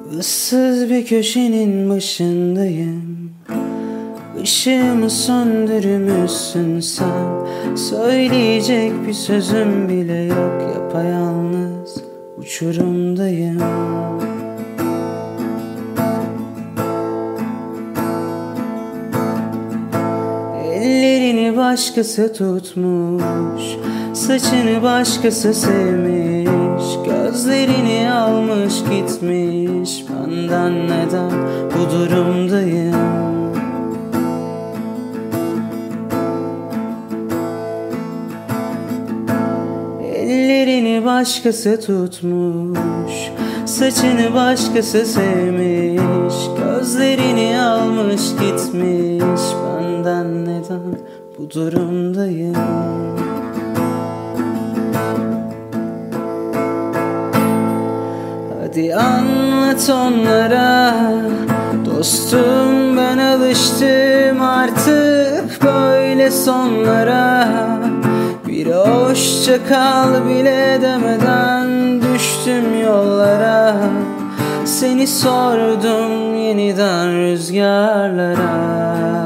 Issız bir köşenin başındayım. Işığımı söndürmüşsün sen. Söyleyecek bir sözüm bile yok. Yapayalnız uçurumdayım. Ellerini başkası tutmuş, saçını başkası sevmiş, gözlerini almış gitmiş. Benden neden bu durumdayım? Ellerini başkası tutmuş, saçını başkası sevmiş, gözlerini almış gitmiş. Benden neden bu durumdayım? Hadi anlat onlara, dostum ben alıştım artık böyle sonlara. Bir hoşça kal bile demeden düştüm yollara. Seni sordum yeniden rüzgarlara.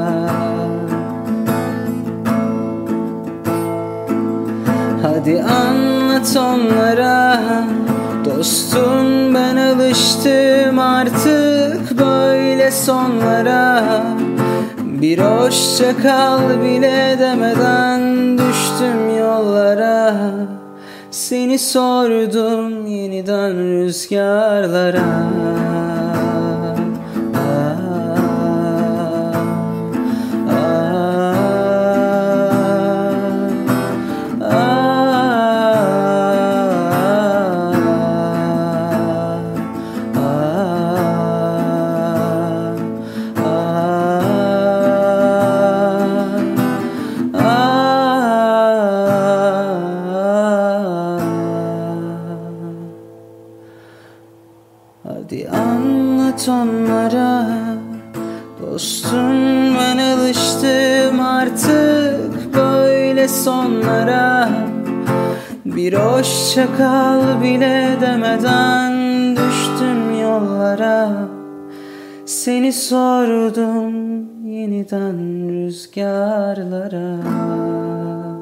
Hadi anlat onlara, dostum ben alıştım artık böyle sonlara. Bir hoşça kal bile demeden düştüm yollara. Seni sordum yeniden rüzgarlara. Hadi anlat onlara, dostum ben alıştım artık böyle sonlara. Bir hoşça kal bile demeden düştüm yollara. Seni sordum yeniden rüzgarlara.